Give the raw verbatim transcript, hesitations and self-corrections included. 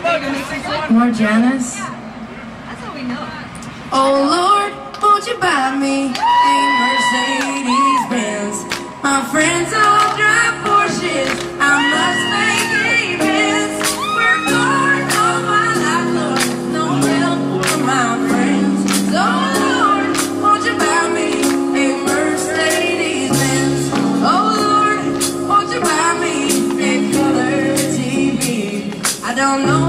More Janis? That's how we know. Oh Lord, won't you buy me a Mercedes Benz? My friends all drive Porsches, I must make amends. We're going all my life, Lord, no help from my friends. So Lord, won't you buy me a Mercedes Benz? Oh Lord, won't you buy me a color T V? I don't know